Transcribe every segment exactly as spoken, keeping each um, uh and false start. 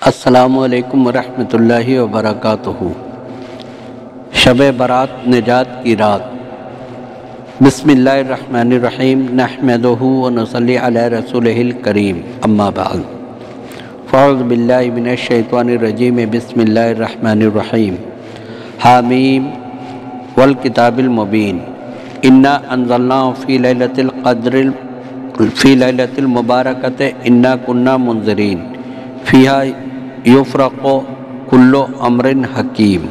السلام علیکم ورحمۃ اللہ وبرکاتہ۔ شب برات نجات کی رات۔ بسم اللہ الرحمن الرحیم، نحمدہ ونصلی علی رسولہ الکریم، اما بعد فاعوذ باللہ من الشیطان الرجیم، بسم اللہ الرحمن الرحیم۔ حامیم والکتاب المبین، انا انزلناہ فی لیلۃ القدر فی لیلۃ المبارکۃ انا کنا منذرین فیہا یفرق کل امر حکیم۔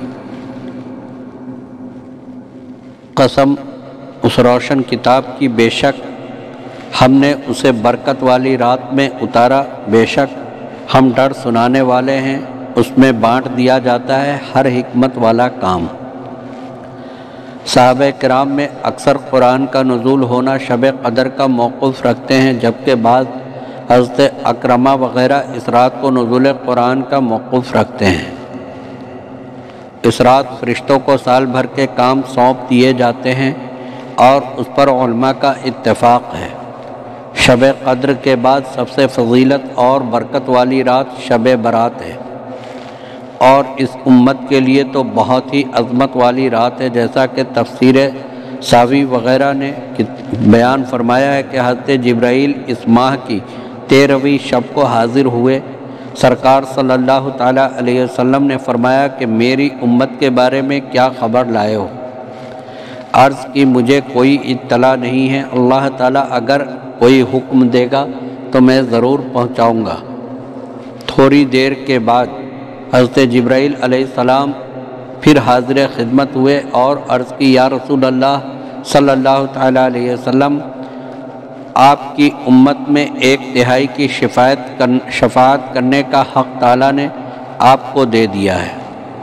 قسم اس روشن کتاب کی، بے شک ہم نے اسے برکت والی رات میں اتارا، بے شک ہم ڈر سنانے والے ہیں، اس میں بانٹ دیا جاتا ہے ہر حکمت والا کام۔ صحابہ کرام میں اکثر قرآن کا نزول ہونا شب قدر کا موقف رکھتے ہیں، جبکہ بعض حضرت اکرمہ وغیرہ اس رات کو نزول قرآن کا موقف رکھتے ہیں۔ اس رات فرشتوں کو سال بھر کے کام سونپ دیے جاتے ہیں اور اس پر علماء کا اتفاق ہے۔ شب قدر کے بعد سب سے فضیلت اور برکت والی رات شب برات ہے، اور اس امت کے لیے تو بہت ہی عظمت والی رات ہے، جیسا کہ تفسیر ساوی وغیرہ نے بیان فرمایا ہے کہ حضرت جبرائیل اس ماہ کی تیرہویں شب کو حاضر ہوئے۔ سرکار صلی اللہ تعالیٰ علیہ وسلم نے فرمایا کہ میری امت کے بارے میں کیا خبر لائے ہو؟ عرض کی مجھے کوئی اطلاع نہیں ہے، اللہ تعالیٰ اگر کوئی حکم دے گا تو میں ضرور پہنچاؤں گا۔ تھوڑی دیر کے بعد حضرت جبرائیل علیہ السلام پھر حاضر خدمت ہوئے اور عرض کی یا رسول اللہ صلی اللہ تعالیٰ علیہ وسلم، آپ کی امت میں ایک تہائی کی شفاعت شفاعت کرنے کا حق تعالیٰ نے آپ کو دے دیا ہے۔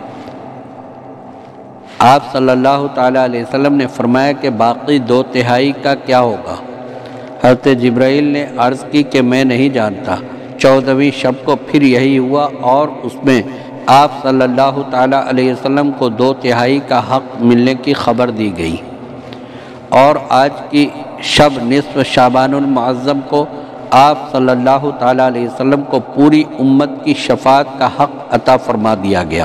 آپ صلی اللہ تعالیٰ علیہ وسلم نے فرمایا کہ باقی دو تہائی کا کیا ہوگا؟ حضرت جبرائیل نے عرض کی کہ میں نہیں جانتا۔ چودہویں شب کو پھر یہی ہوا اور اس میں آپ صلی اللہ تعالیٰ علیہ وسلم کو دو تہائی کا حق ملنے کی خبر دی گئی، اور آج کی شب نصف شعبان المعظم کو آپ صلی اللہ تعالیٰ علیہ وسلم کو پوری امت کی شفاعت کا حق عطا فرما دیا گیا،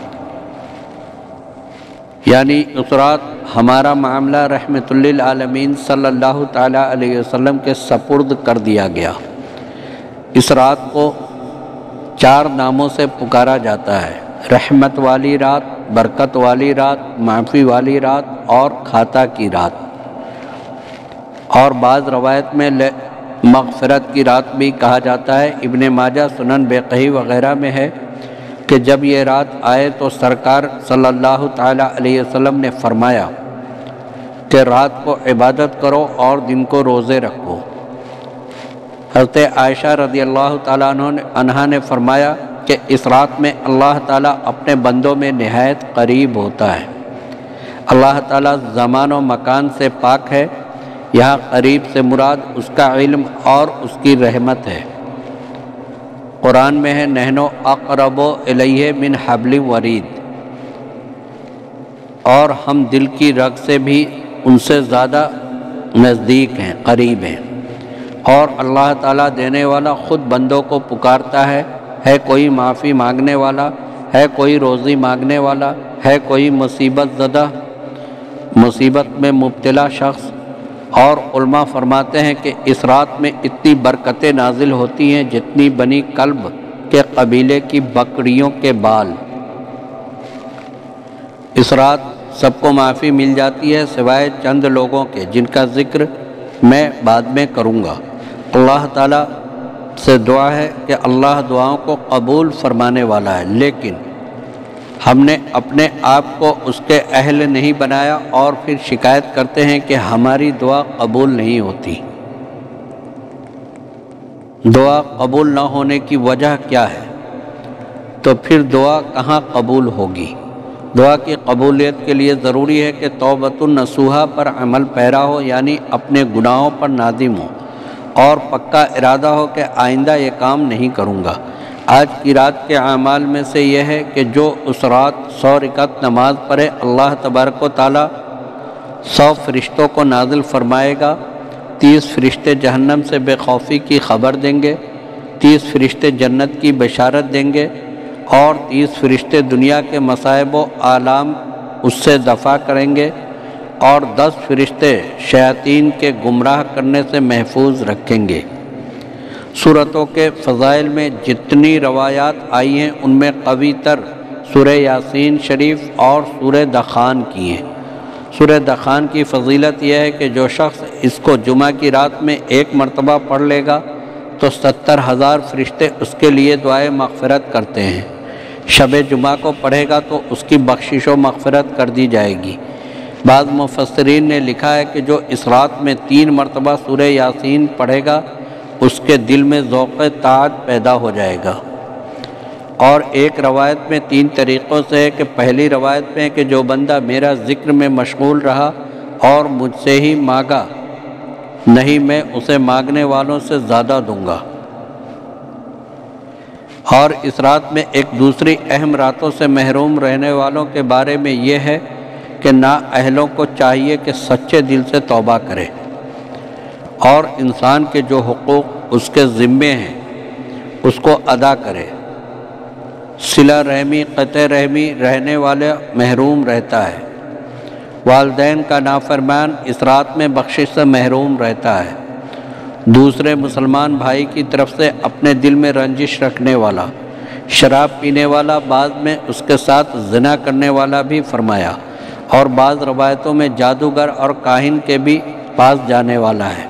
یعنی اس رات ہمارا معاملہ رحمت للعالمین صلی اللہ تعالیٰ علیہ وسلم کے سپرد کر دیا گیا۔ اس رات کو چار ناموں سے پکارا جاتا ہے: رحمت والی رات، برکت والی رات، معافی والی رات اور کھاتا کی رات، اور بعض روایت میں مغفرت کی رات بھی کہا جاتا ہے۔ ابن ماجہ، سنن بیہقی وغیرہ میں ہے کہ جب یہ رات آئے تو سرکار صلی اللہ تعالیٰ علیہ وسلم نے فرمایا کہ رات کو عبادت کرو اور دن کو روزے رکھو۔ حضرت عائشہ رضی اللہ تعالیٰ عنہا نے فرمایا کہ اس رات میں اللہ تعالیٰ اپنے بندوں میں نہایت قریب ہوتا ہے۔ اللہ تعالیٰ زمان و مکان سے پاک ہے، یہاں قریب سے مراد اس کا علم اور اس کی رحمت ہے۔ قرآن میں ہے نحن اقرب الیہ من حبل ورید، اور ہم دل کی رگ سے بھی ان سے زیادہ نزدیک ہیں، قریب ہیں۔ اور اللہ تعالیٰ دینے والا خود بندوں کو پکارتا ہے، ہے کوئی معافی مانگنے والا، ہے کوئی روزی مانگنے والا، ہے کوئی مصیبت زدہ مصیبت میں مبتلا شخص؟ اور علماء فرماتے ہیں کہ اس رات میں اتنی برکتیں نازل ہوتی ہیں جتنی بنی کلب کے قبیلے کی بکریوں کے بال۔ اس رات سب کو معافی مل جاتی ہے سوائے چند لوگوں کے، جن کا ذکر میں بعد میں کروں گا۔ اللہ تعالیٰ سے دعا ہے کہ اللہ دعاؤں کو قبول فرمانے والا ہے، لیکن ہم نے اپنے آپ کو اس کے اہل نہیں بنایا اور پھر شکایت کرتے ہیں کہ ہماری دعا قبول نہیں ہوتی۔ دعا قبول نہ ہونے کی وجہ کیا ہے؟ تو پھر دعا کہاں قبول ہوگی؟ دعا کی قبولیت کے لیے ضروری ہے کہ توبۃ النصوحہ پر عمل پیرا ہو، یعنی اپنے گناہوں پر نادم ہو اور پکا ارادہ ہو کہ آئندہ یہ کام نہیں کروں گا۔ آج کی رات کے اعمال میں سے یہ ہے کہ جو اس رات سو رکعت نماز پڑھے، اللہ تبارک و تعالیٰ سو فرشتوں کو نازل فرمائے گا۔ تیس فرشتے جہنم سے بے خوفی کی خبر دیں گے، تیس فرشتے جنت کی بشارت دیں گے اور تیس فرشتے دنیا کے مصائب و آلام اس سے دفع کریں گے اور دس فرشتے شیاطین کے گمراہ کرنے سے محفوظ رکھیں گے۔ سورتوں کے فضائل میں جتنی روایات آئی ہیں ان میں قوی تر سورہ یاسین شریف اور سورہ دخان کی ہیں۔ سورہ دخان کی فضیلت یہ ہے کہ جو شخص اس کو جمعہ کی رات میں ایک مرتبہ پڑھ لے گا تو ستر ہزار فرشتے اس کے لیے دعائے مغفرت کرتے ہیں۔ شب جمعہ کو پڑھے گا تو اس کی بخشش و مغفرت کر دی جائے گی۔ بعض مفسرین نے لکھا ہے کہ جو اس رات میں تین مرتبہ سورہ یاسین پڑھے گا اس کے دل میں ذوق طاعت پیدا ہو جائے گا۔ اور ایک روایت میں تین طریقوں سے ہے کہ پہلی روایت میں ہے کہ جو بندہ میرا ذکر میں مشغول رہا اور مجھ سے ہی مانگا نہیں میں اسے مانگنے والوں سے زیادہ دوں گا۔ اور اس رات میں ایک دوسری اہم راتوں سے محروم رہنے والوں کے بارے میں یہ ہے کہ نااہلوں کو چاہیے کہ سچے دل سے توبہ کرے اور انسان کے جو حقوق اس کے ذمے ہیں اس کو ادا کرے۔ صلہ رحمی قطع رحمی رہنے والا محروم رہتا ہے۔ والدین کا نافرمان اس رات میں بخشش سے محروم رہتا ہے۔ دوسرے مسلمان بھائی کی طرف سے اپنے دل میں رنجش رکھنے والا، شراب پینے والا، بعض میں اس کے ساتھ زنا کرنے والا بھی فرمایا، اور بعض روایتوں میں جادوگر اور کاہن کے بھی پاس جانے والا ہے۔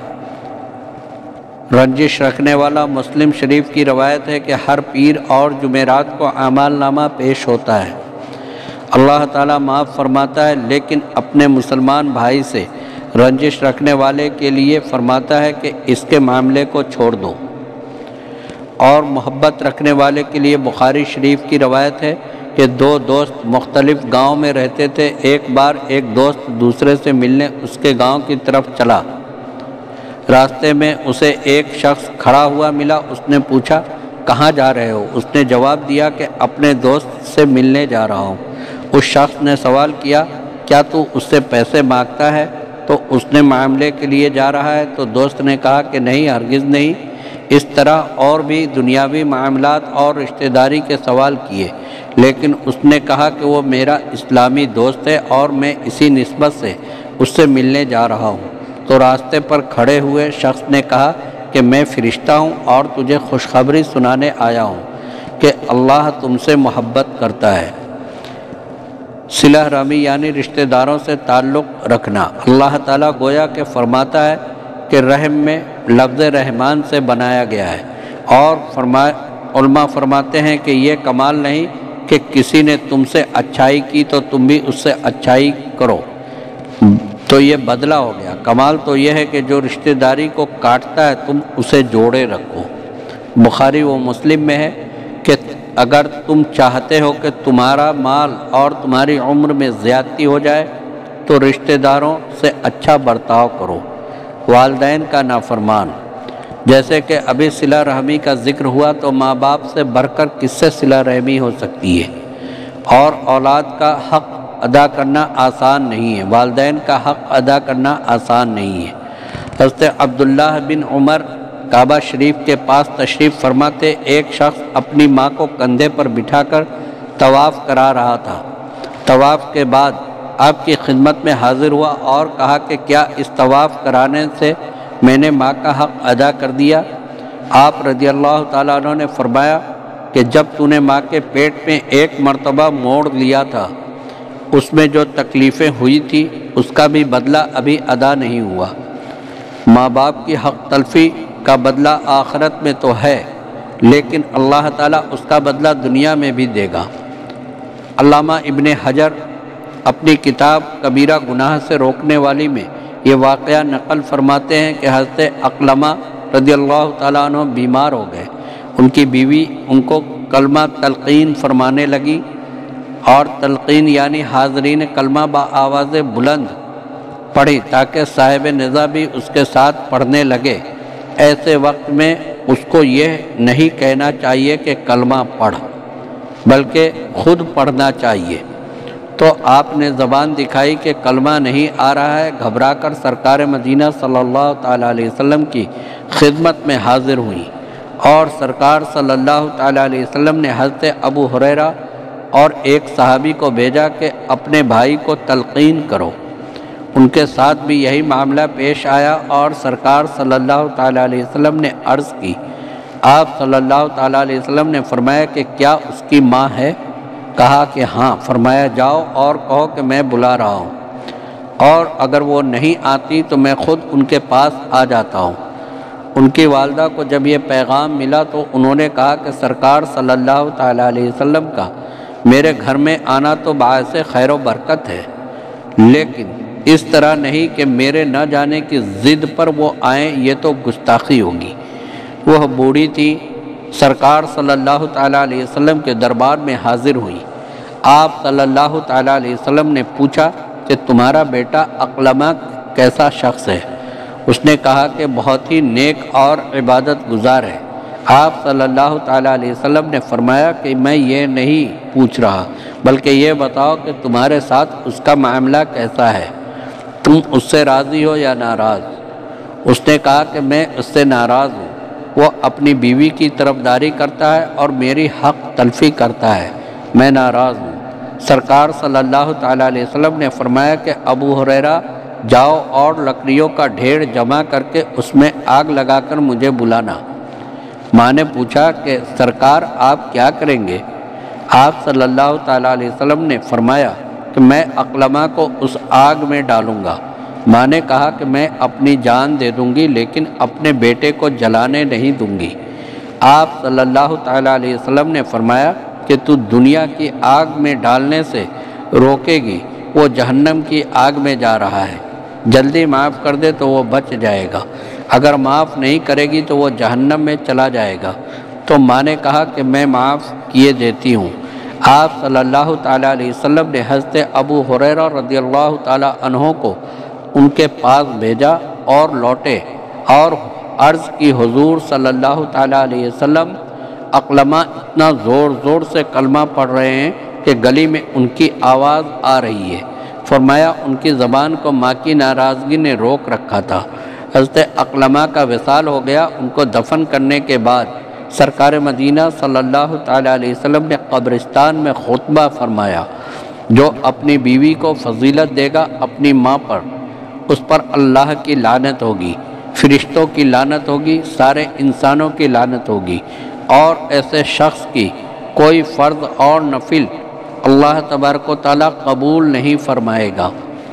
رنجش رکھنے والا مسلم شریف کی روایت ہے کہ ہر پیر اور جمعرات کو اعمال نامہ پیش ہوتا ہے، اللہ تعالیٰ معاف فرماتا ہے، لیکن اپنے مسلمان بھائی سے رنجش رکھنے والے کے لیے فرماتا ہے کہ اس کے معاملے کو چھوڑ دو۔ اور محبت رکھنے والے کے لیے بخاری شریف کی روایت ہے کہ دو دوست مختلف گاؤں میں رہتے تھے، ایک بار ایک دوست دوسرے سے ملنے اس کے گاؤں کی طرف چلا، راستے میں اسے ایک شخص کھڑا ہوا ملا، اس نے پوچھا کہاں جا رہے ہو؟ اس نے جواب دیا کہ اپنے دوست سے ملنے جا رہا ہوں۔ اس شخص نے سوال کیا کیا تو اس سے پیسے مانگتا ہے؟ تو اس نے معاملے کے لیے جا رہا ہے؟ تو دوست نے کہا کہ نہیں، ہرگز نہیں۔ اس طرح اور بھی دنیاوی معاملات اور رشتہ داری کے سوال کیے، لیکن اس نے کہا کہ وہ میرا اسلامی دوست ہے اور میں اسی نسبت سے اس سے ملنے جا رہا ہوں۔ تو راستے پر کھڑے ہوئے شخص نے کہا کہ میں فرشتہ ہوں اور تجھے خوشخبری سنانے آیا ہوں کہ اللہ تم سے محبت کرتا ہے۔ صلہ رحمی یعنی رشتہ داروں سے تعلق رکھنا۔ اللہ تعالیٰ گویا کہ فرماتا ہے کہ رحم میں لفظ رحمان سے بنایا گیا ہے، اور فرما علماء فرماتے ہیں کہ یہ کمال نہیں کہ کسی نے تم سے اچھائی کی تو تم بھی اس سے اچھائی کرو، تو یہ بدلہ ہو گیا۔ کمال تو یہ ہے کہ جو رشتہ داری کو کاٹتا ہے تم اسے جوڑے رکھو۔ بخاری و مسلم میں ہے کہ اگر تم چاہتے ہو کہ تمہارا مال اور تمہاری عمر میں زیادتی ہو جائے تو رشتہ داروں سے اچھا برتاؤ کرو۔ والدین کا نافرمان، جیسے کہ ابھی صلہ رحمی کا ذکر ہوا تو ماں باپ سے بڑھ کر کس سے صلہ رحمی ہو سکتی ہے، اور اولاد کا حق ادا کرنا آسان نہیں ہے، والدین کا حق ادا کرنا آسان نہیں ہے۔ حضرت عبداللہ بن عمر کعبہ شریف کے پاس تشریف فرماتے، ایک شخص اپنی ماں کو کندھے پر بٹھا کر طواف کرا رہا تھا۔ طواف کے بعد آپ کی خدمت میں حاضر ہوا اور کہا کہ کیا اس طواف کرانے سے میں نے ماں کا حق ادا کر دیا؟ آپ رضی اللہ تعالیٰ عنہ نے فرمایا کہ جب تو نے ماں کے پیٹ میں ایک مرتبہ موڑ لیا تھا اس میں جو تکلیفیں ہوئی تھی اس کا بھی بدلہ ابھی ادا نہیں ہوا۔ ماں باپ کی حق تلفی کا بدلہ آخرت میں تو ہے، لیکن اللہ تعالیٰ اس کا بدلہ دنیا میں بھی دے گا۔ علامہ ابن حجر اپنی کتاب کبیرہ گناہ سے روکنے والی میں یہ واقعہ نقل فرماتے ہیں کہ حضرت عکرمہ رضی اللہ تعالیٰ عنہ بیمار ہو گئے۔ ان کی بیوی ان کو کلمہ تلقین فرمانے لگی، اور تلقین یعنی حاضرین کلمہ با آواز بلند پڑھی تاکہ صاحب نزا بھی اس کے ساتھ پڑھنے لگے۔ ایسے وقت میں اس کو یہ نہیں کہنا چاہیے کہ کلمہ پڑھ، بلکہ خود پڑھنا چاہیے۔ تو آپ نے زبان دکھائی کہ کلمہ نہیں آ رہا ہے، گھبرا کر سرکار مدینہ صلی اللہ تعالیٰ علیہ وسلم کی خدمت میں حاضر ہوئی اور سرکار صلی اللہ تعالیٰ علیہ وسلم نے حضرت ابو ہریرہ اور ایک صحابی کو بھیجا کہ اپنے بھائی کو تلقین کرو۔ ان کے ساتھ بھی یہی معاملہ پیش آیا اور سرکار صلی اللہ تعالیٰ علیہ وسلم نے عرض کی۔ آپ صلی اللہ تعالیٰ علیہ وسلم نے فرمایا کہ کیا اس کی ماں ہے؟ کہا کہ ہاں۔ فرمایا جاؤ اور کہو کہ میں بلا رہا ہوں، اور اگر وہ نہیں آتی تو میں خود ان کے پاس آ جاتا ہوں۔ ان کی والدہ کو جب یہ پیغام ملا تو انہوں نے کہا کہ سرکار صلی اللہ تعالیٰ علیہ وسلم کا میرے گھر میں آنا تو باعث خیر و برکت ہے، لیکن اس طرح نہیں کہ میرے نہ جانے کی ضد پر وہ آئیں، یہ تو گستاخی ہوگی۔ وہ بوڑھی تھی، سرکار صلی اللہ تعالیٰ علیہ وسلم کے دربار میں حاضر ہوئی۔ آپ صلی اللہ تعالیٰ علیہ وسلم نے پوچھا کہ تمہارا بیٹا اقلمہ کیسا شخص ہے؟ اس نے کہا کہ بہت ہی نیک اور عبادت گزار ہے۔ آپ صلی اللہ تعالیٰ علیہ وسلم نے فرمایا کہ میں یہ نہیں پوچھ رہا، بلکہ یہ بتاؤ کہ تمہارے ساتھ اس کا معاملہ کیسا ہے، تم اس سے راضی ہو یا ناراض؟ اس نے کہا کہ میں اس سے ناراض ہوں، وہ اپنی بیوی کی طرفداری کرتا ہے اور میری حق تلفی کرتا ہے، میں ناراض ہوں۔ سرکار صلی اللہ تعالیٰ علیہ وسلم نے فرمایا کہ ابو ہریرہ جاؤ اور لکڑیوں کا ڈھیر جمع کر کے اس میں آگ لگا کر مجھے بلانا۔ ماں نے پوچھا کہ سرکار آپ کیا کریں گے؟ آپ صلی اللہ تعالیٰ علیہ وسلم نے فرمایا کہ میں اقلمہ کو اس آگ میں ڈالوں گا۔ ماں نے کہا کہ میں اپنی جان دے دوں گی لیکن اپنے بیٹے کو جلانے نہیں دوں گی۔ آپ صلی اللہ تعالیٰ علیہ وسلم نے فرمایا کہ تو دنیا کی آگ میں ڈالنے سے روکے گی، وہ جہنم کی آگ میں جا رہا ہے، جلدی معاف کر دے تو وہ بچ جائے گا، اگر معاف نہیں کرے گی تو وہ جہنم میں چلا جائے گا۔ تو ماں نے کہا کہ میں معاف کیے دیتی ہوں۔ آپ صلی اللہ تعالیٰ علیہ وسلم نے حضرت ابو ہریرہ رضی اللہ تعالیٰ عنہ کو ان کے پاس بھیجا اور لوٹے اور عرض کی حضور صلی اللہ تعالیٰ علیہ وسلم اقلمہ اتنا زور زور سے کلمہ پڑھ رہے ہیں کہ گلی میں ان کی آواز آ رہی ہے۔ فرمایا ان کی زبان کو ماں کی ناراضگی نے روک رکھا تھا۔ حضرت اقلمہ کا وصال ہو گیا۔ ان کو دفن کرنے کے بعد سرکار مدینہ صلی اللہ تعالیٰ علیہ وسلم نے قبرستان میں خطبہ فرمایا، جو اپنی بیوی کو فضیلت دے گا اپنی ماں پر، اس پر اللہ کی لعنت ہوگی، فرشتوں کی لعنت ہوگی، سارے انسانوں کی لعنت ہوگی، اور ایسے شخص کی کوئی فرض اور نفل اللہ تبارک و تعالیٰ قبول نہیں فرمائے گا۔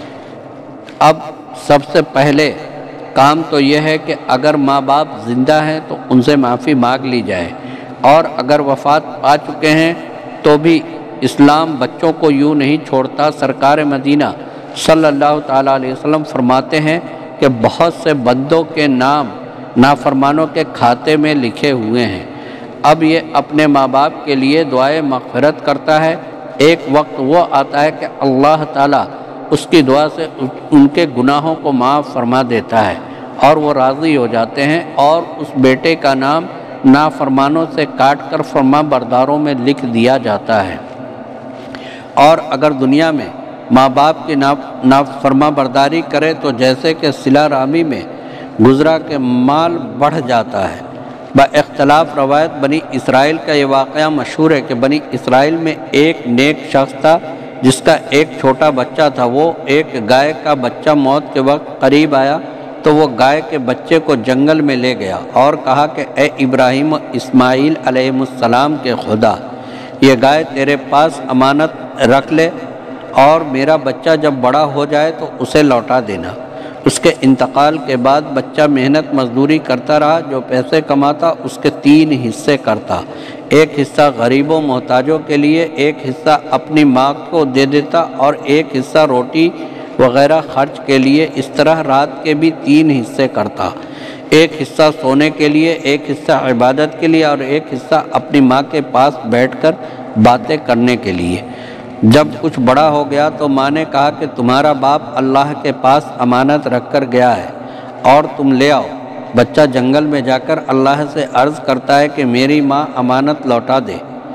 اب سب سے پہلے کام تو یہ ہے کہ اگر ماں باپ زندہ ہیں تو ان سے معافی مانگ لی جائے، اور اگر وفات پا چکے ہیں تو بھی اسلام بچوں کو یوں نہیں چھوڑتا۔ سرکار مدینہ صلی اللہ تعالیٰ علیہ وسلم فرماتے ہیں کہ بہت سے بندوں کے نام نافرمانوں کے کھاتے میں لکھے ہوئے ہیں۔ اب یہ اپنے ماں باپ کے لیے دعائے مغفرت کرتا ہے، ایک وقت وہ آتا ہے کہ اللہ تعالیٰ اس کی دعا سے ان کے گناہوں کو معاف فرما دیتا ہے اور وہ راضی ہو جاتے ہیں، اور اس بیٹے کا نام نافرمانوں سے کاٹ کر فرما برداروں میں لکھ دیا جاتا ہے۔ اور اگر دنیا میں ماں باپ کی نافرما برداری کرے تو جیسے کہ صلہ رحمی میں گزرا کے مال بڑھ جاتا ہے۔ با اختلاف روایت بنی اسرائیل کا یہ واقعہ مشہور ہے کہ بنی اسرائیل میں ایک نیک شخص تھا جس کا ایک چھوٹا بچہ تھا۔ وہ ایک گائے کا بچہ موت کے وقت قریب آیا تو وہ گائے کے بچے کو جنگل میں لے گیا اور کہا کہ اے ابراہیم و اسماعیل علیہ السلام کے خدا، یہ گائے تیرے پاس امانت رکھ لے اور میرا بچہ جب بڑا ہو جائے تو اسے لوٹا دینا۔ اس کے انتقال کے بعد بچہ محنت مزدوری کرتا رہا، جو پیسے کماتا اس کے تین حصے کرتا، ایک حصہ غریبوں محتاجوں کے لیے، ایک حصہ اپنی ماں کو دے دیتا اور ایک حصہ روٹی وغیرہ خرچ کے لیے۔ اس طرح رات کے بھی تین حصے کرتا، ایک حصہ سونے کے لیے، ایک حصہ عبادت کے لیے اور ایک حصہ اپنی ماں کے پاس بیٹھ کر باتیں کرنے کے لیے۔ جب کچھ بڑا ہو گیا تو ماں نے کہا کہ تمہارا باپ اللہ کے پاس امانت رکھ کر گیا ہے اور تم لے آؤ۔ بچہ جنگل میں جا کر اللہ سے عرض کرتا ہے کہ میری ماں امانت لوٹا دے،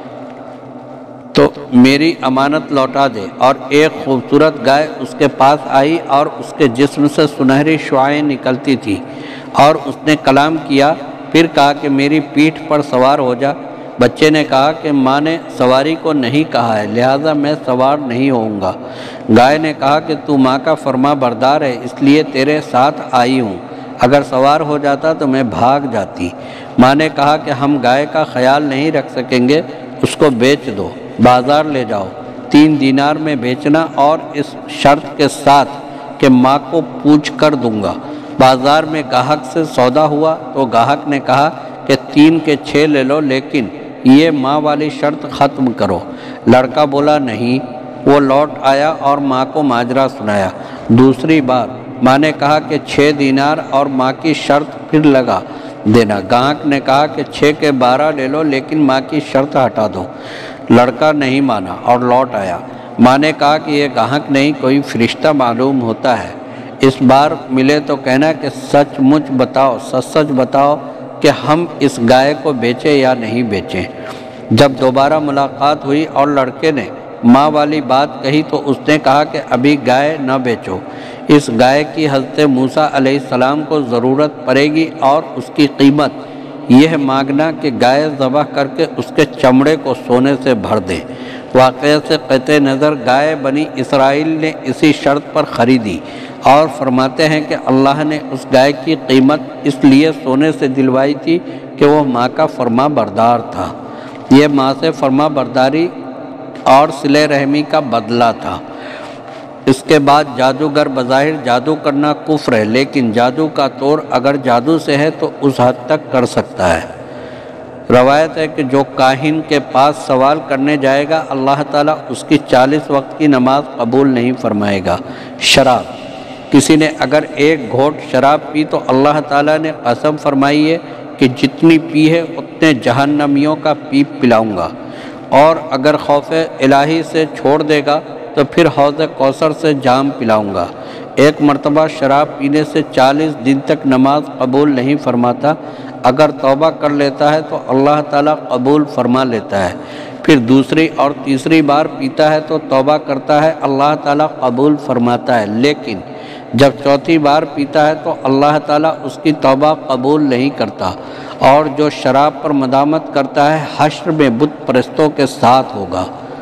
تو میری امانت لوٹا دے، اور ایک خوبصورت گائے اس کے پاس آئی اور اس کے جسم سے سنہری شعاعیں نکلتی تھی، اور اس نے کلام کیا، پھر کہا کہ میری پیٹھ پر سوار ہو جا۔ بچے نے کہا کہ ماں نے سواری کو نہیں کہا ہے، لہٰذا میں سوار نہیں ہوں گا۔ گائے نے کہا کہ تو ماں کا فرما بردار ہے، اس لیے تیرے ساتھ آئی ہوں، اگر سوار ہو جاتا تو میں بھاگ جاتی۔ ماں نے کہا کہ ہم گائے کا خیال نہیں رکھ سکیں گے، اس کو بیچ دو، بازار لے جاؤ، تین دینار میں بیچنا، اور اس شرط کے ساتھ کہ ماں کو پوچھ کر دوں گا۔ بازار میں گاہک سے سودا ہوا تو گاہک نے کہا کہ تین کے چھ لے لو، لیکن یہ ماں والی شرط ختم کرو۔ لڑکا بولا نہیں۔ وہ لوٹ آیا اور ماں کو ماجرا سنایا۔ دوسری بار ماں نے کہا کہ چھ دینار اور ماں کی شرط پھر لگا دینا۔ گاہک نے کہا کہ چھ کے بارہ لے لو، لیکن ماں کی شرط ہٹا دو۔ لڑکا نہیں مانا اور لوٹ آیا۔ ماں نے کہا کہ یہ گاہک نہیں، کوئی فرشتہ معلوم ہوتا ہے، اس بار ملے تو کہنا کہ سچ مچ بتاؤ، سچ سچ بتاؤ کہ ہم اس گائے کو بیچیں یا نہیں بیچیں۔ جب دوبارہ ملاقات ہوئی اور لڑکے نے ماں والی بات کہی تو اس نے کہا کہ ابھی گائے نہ بیچو، اس گائے کی حضرت موسیٰ علیہ السلام کو ضرورت پڑے گی، اور اس کی قیمت یہ مانگنا کہ گائے ذبح کر کے اس کے چمڑے کو سونے سے بھر دیں۔ واقعہ سے قطع نظر گائے بنی اسرائیل نے اسی شرط پر خریدی، اور فرماتے ہیں کہ اللہ نے اس گائے کی قیمت اس لیے سونے سے دلوائی تھی کہ وہ ماں کا فرما بردار تھا۔ یہ ماں سے فرما برداری اور صلہ رحمی کا بدلہ تھا۔ اس کے بعد جادوگر بظاہر جادو کرنا کفر ہے، لیکن جادو کا توڑ اگر جادو سے ہے تو اس حد تک کر سکتا ہے۔ روایت ہے کہ جو کاہن کے پاس سوال کرنے جائے گا اللہ تعالیٰ اس کی چالیس وقت کی نماز قبول نہیں فرمائے گا۔ شراب، کسی نے اگر ایک گھونٹ شراب پی تو اللہ تعالیٰ نے قسم فرمائی ہے کہ جتنی پی ہے اتنے جہنمیوں کا پیپ پلاؤں گا، اور اگر خوف الہی سے چھوڑ دے گا تو پھر حوض کوثر سے جام پلاؤں گا۔ ایک مرتبہ شراب پینے سے چالیس دن تک نماز قبول نہیں فرماتا، اگر توبہ کر لیتا ہے تو اللہ تعالیٰ قبول فرما لیتا ہے، پھر دوسری اور تیسری بار پیتا ہے تو توبہ کرتا ہے، اللہ تعالیٰ قبول فرماتا ہے، لیکن جب چوتھی بار پیتا ہے تو اللہ تعالیٰ اس کی توبہ قبول نہیں کرتا، اور جو شراب پر مدامت کرتا ہے حشر میں بت پرستوں کے ساتھ ہوگا۔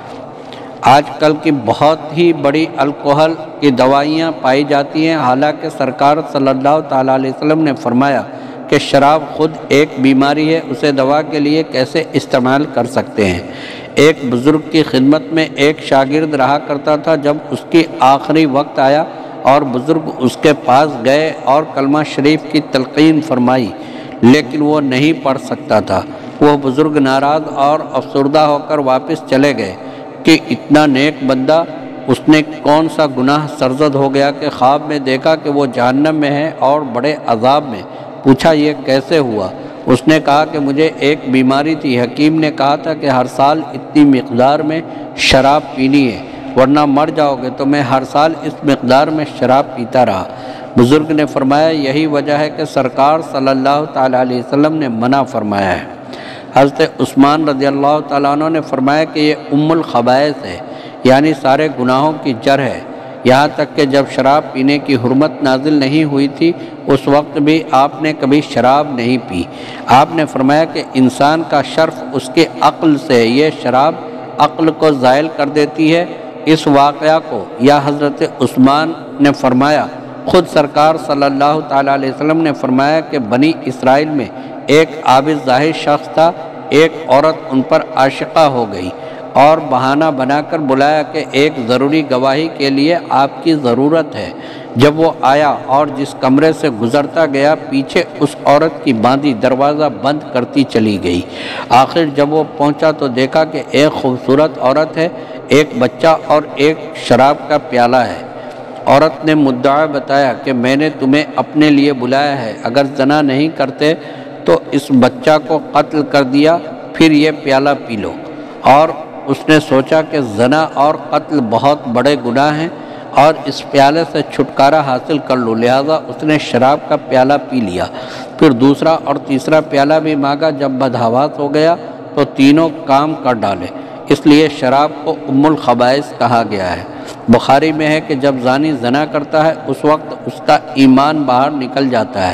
آج کل کی بہت ہی بڑی الکوہل کی دوائیاں پائی جاتی ہیں، حالانکہ سرکار صلی اللہ تعالیٰ علیہ وسلم نے فرمایا کہ شراب خود ایک بیماری ہے، اسے دوا کے لیے کیسے استعمال کر سکتے ہیں۔ ایک بزرگ کی خدمت میں ایک شاگرد رہا کرتا تھا، جب اس کی آخری وقت آیا اور بزرگ اس کے پاس گئے اور کلمہ شریف کی تلقین فرمائی، لیکن وہ نہیں پڑھ سکتا تھا۔ وہ بزرگ ناراض اور افسردہ ہو کر واپس چلے گئے کہ اتنا نیک بندہ، اس نے کون سا گناہ سرزد ہو گیا کہ خواب میں دیکھا کہ وہ جہنم میں ہے اور بڑے عذاب میں۔ پوچھا یہ کیسے ہوا؟ اس نے کہا کہ مجھے ایک بیماری تھی، حکیم نے کہا تھا کہ ہر سال اتنی مقدار میں شراب پینی ہے ورنہ مر جاؤ گے، تو میں ہر سال اس مقدار میں شراب پیتا رہا۔ بزرگ نے فرمایا یہی وجہ ہے کہ سرکار صلی اللہ تعالیٰ علیہ وسلم نے منع فرمایا ہے۔ حضرت عثمان رضی اللہ تعالیٰ عنہ نے فرمایا کہ یہ ام الخبائث ہے، یعنی سارے گناہوں کی جڑ ہے۔ یہاں تک کہ جب شراب پینے کی حرمت نازل نہیں ہوئی تھی اس وقت بھی آپ نے کبھی شراب نہیں پی۔ آپ نے فرمایا کہ انسان کا شرف اس کے عقل سے ہے، یہ شراب عقل کو زائل کر دیتی ہے۔ اس واقعہ کو یا حضرت عثمان نے فرمایا، خود سرکار صلی اللہ تعالیٰ علیہ وسلم نے فرمایا کہ بنی اسرائیل میں ایک عابد زاہد شخص تھا، ایک عورت ان پر عاشقہ ہو گئی اور بہانہ بنا کر بلایا کہ ایک ضروری گواہی کے لیے آپ کی ضرورت ہے۔ جب وہ آیا اور جس کمرے سے گزرتا گیا پیچھے اس عورت کی باندھی دروازہ بند کرتی چلی گئی۔ آخر جب وہ پہنچا تو دیکھا کہ ایک خوبصورت عورت ہے، ایک بچہ اور ایک شراب کا پیالہ ہے۔ عورت نے مدعا بتایا کہ میں نے تمہیں اپنے لیے بلایا ہے، اگر زنا نہیں کرتے تو اس بچہ کو قتل کر دیا، پھر یہ پیالہ پی لو۔ اور اس نے سوچا کہ زنا اور قتل بہت بڑے گناہ ہیں اور اس پیالے سے چھٹکارا حاصل کر لو، لہذا اس نے شراب کا پیالہ پی لیا۔ پھر دوسرا اور تیسرا پیالہ بھی مانگا، جب بدحواس ہو گیا تو تینوں کام کر ڈالے، اس لیے شراب کو ام الخبائث کہا گیا ہے۔ بخاری میں ہے کہ جب زانی زنا کرتا ہے اس وقت اس کا ایمان باہر نکل جاتا ہے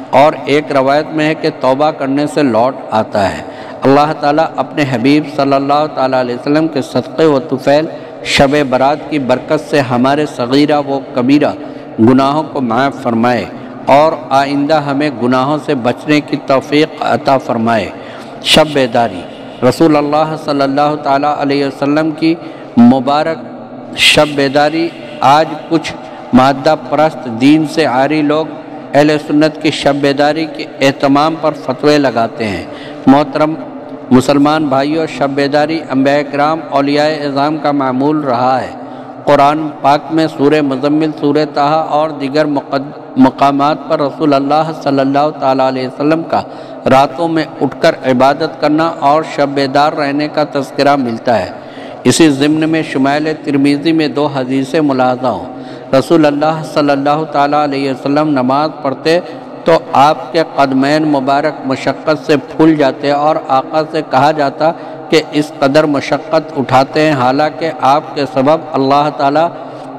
اور ایک روایت میں ہے کہ توبہ کرنے سے لوٹ آتا ہے۔ اللہ تعالیٰ اپنے حبیب صلی اللہ تعالیٰ علیہ وسلم کے صدقے و طفیل شب برات کی برکت سے ہمارے صغیرہ و کبیرہ گناہوں کو معاف فرمائے اور آئندہ ہمیں گناہوں سے بچنے کی توفیق عطا فرمائے۔ شب بیداری رسول اللہ صلی اللہ تعالیٰ علیہ وسلم کی مبارک شب بیداری آج کچھ مادہ پرست دین سے عاری لوگ اہل سنت کی شب بیداری کے اہتمام پر فتوے لگاتے ہیں۔ محترم مسلمان بھائیوں، شب بیداری انبیاء کرام اولیاء اعظام کا معمول رہا ہے۔ قرآن پاک میں سورہ مزمل، سورہ طٰہٰ اور دیگر مقامات پر رسول اللہ صلی اللہ تعالیٰ علیہ وسلم کا راتوں میں اٹھ کر عبادت کرنا اور شب بیدار رہنے کا تذکرہ ملتا ہے۔ اسی ضمن میں شمائل ترمذی میں دو حدیثیں ملاحظہ ہوں۔ رسول اللہ صلی اللہ تعالیٰ علیہ وسلم نماز پڑھتے تو آپ کے قدمین مبارک مشقت سے پھول جاتے اور آقا سے کہا جاتا کہ اس قدر مشقت اٹھاتے ہیں، حالانکہ آپ کے سبب اللہ تعالیٰ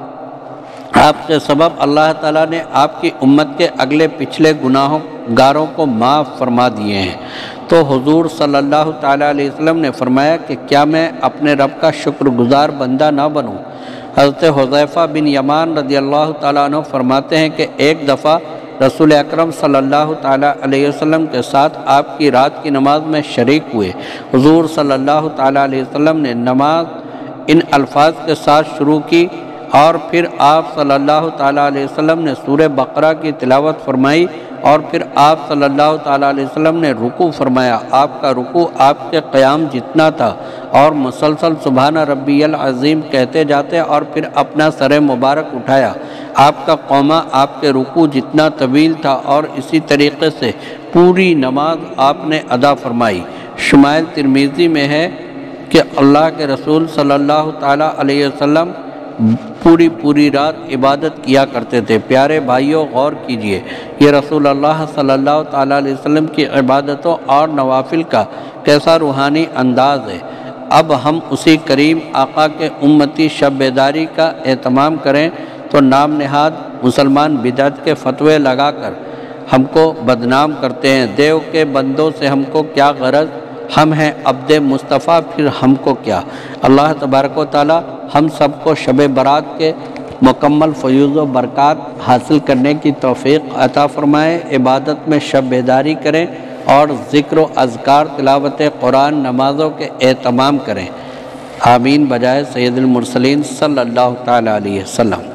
آپ کے سبب اللہ تعالیٰ نے آپ کی امت کے اگلے پچھلے گناہوں گاروں کو معاف فرما دیے ہیں۔ تو حضور صلی اللہ تعالیٰ علیہ وسلم نے فرمایا کہ کیا میں اپنے رب کا شکر گزار بندہ نہ بنوں؟ حضرت حذیفہ بن یمان رضی اللہ تعالیٰ عنہ فرماتے ہیں کہ ایک دفعہ رسول اکرم صلی اللہ تعالیٰ علیہ وسلم کے ساتھ آپ کی رات کی نماز میں شریک ہوئے۔ حضور صلی اللہ تعالیٰ علیہ وسلم نے نماز ان الفاظ کے ساتھ شروع کی اور پھر آپ صلی اللہ تعالیٰ علیہ وسلم نے سورہ بقرہ کی تلاوت فرمائی اور پھر آپ صلی اللہ تعالیٰ علیہ وسلم نے رکوع فرمایا۔ آپ کا رکوع آپ کے قیام جتنا تھا اور مسلسل سبحان ربی العظیم کہتے جاتے اور پھر اپنا سر مبارک اٹھایا۔ آپ کا قومہ آپ کے رکوع جتنا طویل تھا اور اسی طریقے سے پوری نماز آپ نے ادا فرمائی۔ شمائل ترمذی میں ہے کہ اللہ کے رسول صلی اللہ تعالیٰ علیہ وسلم پوری پوری رات عبادت کیا کرتے تھے۔ پیارے بھائیوں، غور کیجئے، یہ رسول اللہ صلی اللہ تعالیٰ علیہ وسلم کی عبادتوں اور نوافل کا کیسا روحانی انداز ہے۔ اب ہم اسی کریم آقا کے امتی شب بیداری کا اہتمام کریں تو نام نہاد مسلمان بدعت کے فتوے لگا کر ہم کو بدنام کرتے ہیں۔ دیو کے بندوں سے ہم کو کیا غرض، ہم ہیں عبد مصطفیٰ، پھر ہم کو کیا۔ اللہ تبارک و تعالی ہم سب کو شب برات کے مکمل فیوز و برکات حاصل کرنے کی توفیق عطا فرمائے۔ عبادت میں شب بیداری کریں اور ذکر و اذکار، تلاوت قرآن، نمازوں کے اہتمام کریں۔ آمین بجائے سید المرسلین صلی اللہ تعالیٰ علیہ وسلم۔